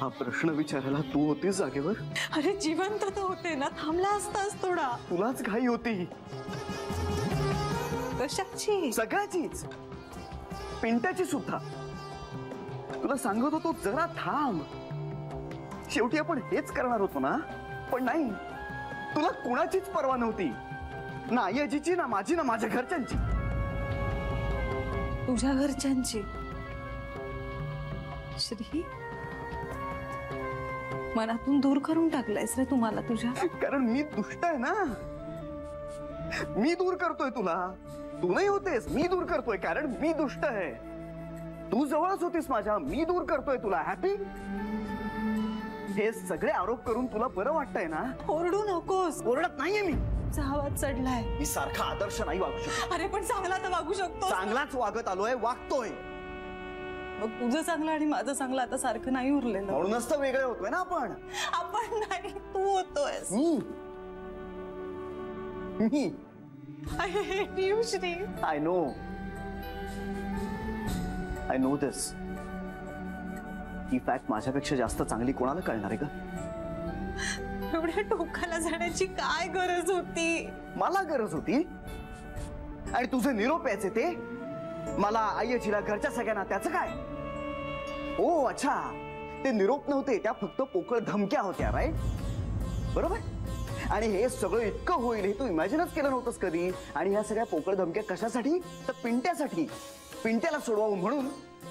हा प्रश्न विचारायला तू होतीस जागेवर? अरे जिवंत तर होते ना, थांबला असतास थोडा. तुलाच घाई होती. कशाची? सगळ्याचीच, पिंट्याची सुद्धा. तुला सांगत होतो जरा थांब. शेवटी आपण हेच करणार होतो ना, पण नाही. तुला कुणाचीच पर्वा नव्हती, ना आई आजीची, ना माझी, ना माझ्या घरच्यांची. तुझ्या घरच्यांची? श्री, मनातून दूर करून टाकलायस रे तुम्हाला तुझ्या. कारण मी दुष्ट आहे ना. मी दूर करतोय तुला. तू नाही होतेस, मी दूर करतोय कारण मी दुष्ट आहे. तू जवळच होतीस माझ्या, मी दूर करतोय तुला. हॅपी? हे सगळे आरोप करून तुला बरं वाटतंय ना? ओरडू नकोस. ओरडत नाहीये मी. आवाज चढलाय. मी सारखा आदर्श नाही वागू शकत. अरे पण चांगला तर वागू शकतो. चांगलाच वागत आलोय, वागतोय. मग तुझं चांगलं आणि माझं चांगलं आता सारखं नाही उरलेलं. म्हणूनच तर वेगळे होतोय ना आपण. आपण नाही, तू होतोयस. मी I hate you, Shri. I know this. ही फॅक्ट माझ्यापेक्षा जास्त चांगली कोणाला कळणार आहे का? एवढ्या टोकाला जाण्याची काय गरज होती? मला गरज होती. आणि तुझे निरोप यायचे ते मला, आई आजीला, घरच्या सगळ्यांना. त्याचं काय? ओ अच्छा, ते निरोप नव्हते, त्या फक्त पोकळ धमक्या होत्या. राईट? बरोबर. आणि हे सगळं इतकं होईल हे तू इमॅजिनच केलं नव्हतंस कधी. आणि ह्या सगळ्या पोकळ धमक्या कशासाठी? तर पिंट्यासाठी. पिंट्याला सोडवावं म्हणून.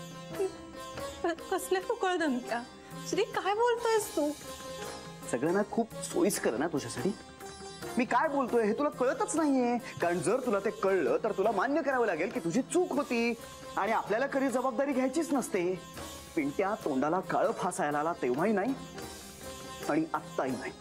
कसल्या पोकळ धमक्या? श्री, काय बोलतोयस तू? सगळ्यांना खूप सोयीस्कर ना तुझ्यासाठी. मी काय बोलतोय हे तुला कळतच नाहीये. कारण जर तुला ते कळलं तर तुला मान्य करावं लागेल की तुझी चूक होती आणि आपल्याला कधी जबाबदारी घ्यायचीच नसते. पिंट्या तोंडाला काळं फासायला आला तेव्हाही नाही आणि आत्ताही नाही.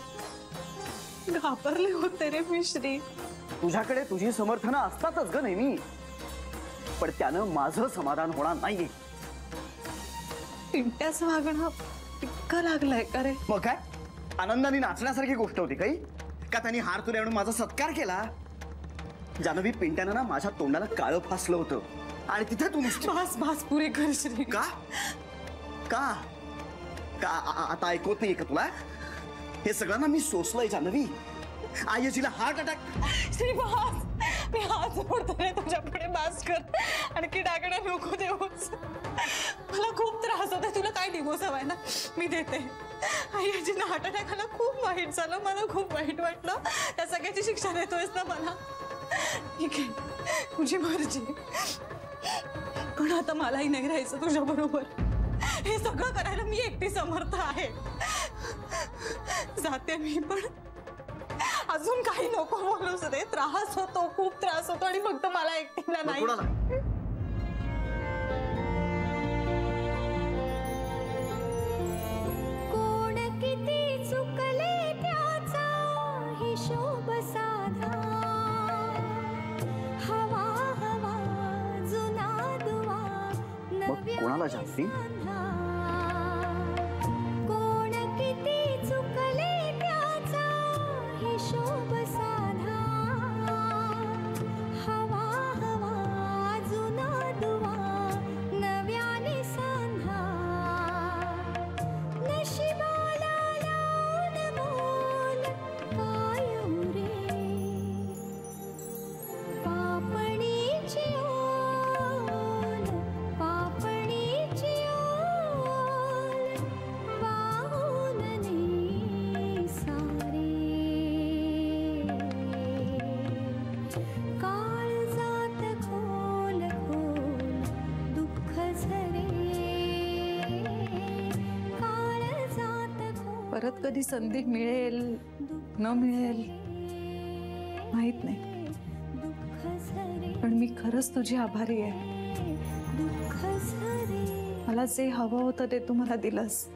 घाबरले होते रे मी श्री. तुझ्याकडे तुझी समर्थनं असतातच ग नेहमी, पण त्यानं माझं समाधान होणार नाहीये. पिंट्याचं वागणं इतकं लागलंय का रे? मग काय आनंदाने नाचण्यासारखी गोष्ट होती काही? का त्यांनी हार तुला आणून माझा सत्कार केला? जानवी, पिंट्यानं ना माझ्या तोंडाला काळं फासलं होतं आणि तिथे तू बस बस पुरे कर श्री. का का का आता ऐकत नाहीये का तुला? हे सगळ्यांना मी सोसलंय जानवी. आई आजीला हार्ट अटॅक. श्री बस, मी हात जोडतोय तुझ्याकडे. बास कर. आणखी डागणं नको देऊस. मला खूप त्रास होता. तुला काय डिवोर्स हवाय ना, मी देते. आई आजीला हार्ट अटॅक आला, खूप वाईट झालं. मला खूप वाईट वाटलं. त्या सगळ्याची शिक्षा देतोयस ना मला. ठीक आहे, तुझी मर्जी. पण आता मलाही नाही राहायचं तुझ्या बरोबर. हे सगळं करायला मी एकटी समर्थ आहे. जाते मी, पण अजून काही नको बोलूस रे. त्रास होतो, खूप त्रास होतो. आणि फक्त मला एकटीला नाही. कोण किती चुकले त्याचा हिशोब साधा. हवा हवा जुना दुवा नव्या. कोणाला जास्ती? कोण किती चुकले त्याचा हिशोब साधा. हवा हवा जुना दुवा नव्याने सांधा. नशिबाला लावून मोल काय रे. पापणीची ओल, पापणीची ओल वाहून ने सारे. काळजात खोल खोल दुःख झरे. काळजात खोल परत कधी संधी मिळेल न मिळेल माहित नाही, दुःख झरे. पण मी खरंच तुझी आभारी आहे. दुःख झरे. मला जे हवं होतं ते तू मला दिलंस.